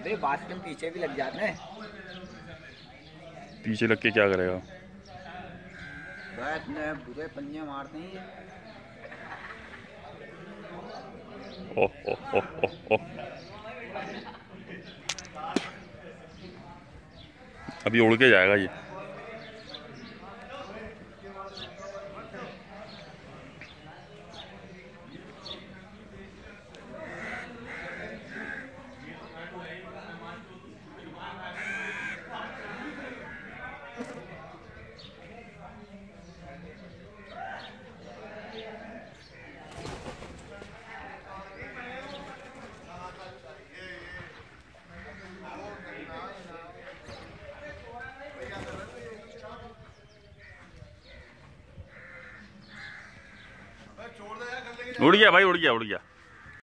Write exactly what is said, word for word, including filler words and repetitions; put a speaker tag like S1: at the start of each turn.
S1: अरे बाथरूम पीछे भी लग जाते हैं।
S2: पीछे लग के क्या करेगा?
S1: इतने बुरे पंजे मारते हैं।
S2: ओह ओह ओह ओह ओह। अभी उड़ के जाएगा ये। उड़ गया भाई, उड़ गया उड़ गया।